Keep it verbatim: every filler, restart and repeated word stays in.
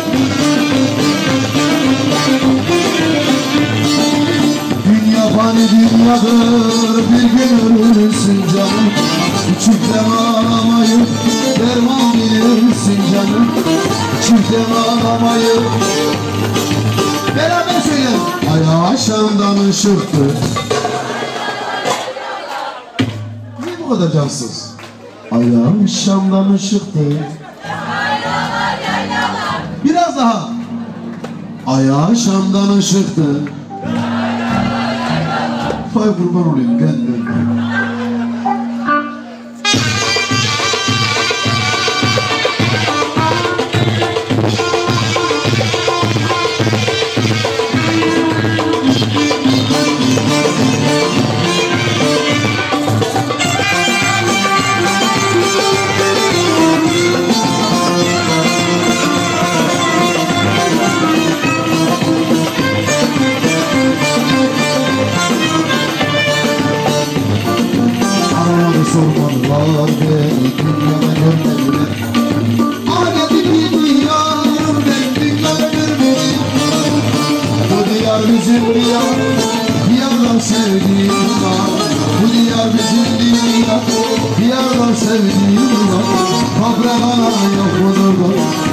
Dünya fani dünyadır, bir gün ölürsün canım. Çiftten ağlamayı derman bilirsin canım. Çiftten ağlamayı beraber söyleyelim. Ay aşağıdan ışıktı. Niye bu kadar cansız? Ay aşağıdan ışıktı. Biraz daha. Ay aşağıdan ışıktı. Vay kurban olayım gel gel. Sormadılar beni, dünyada görmediler. Ahmet'i bilmiyorum ben, dünyada görmedim. Bu diyar bizim diyar, diyarlar sevdiğim var. Bu diyar bizim diyar, diyarlar sevdiğim var. Kabre bana yok mudur da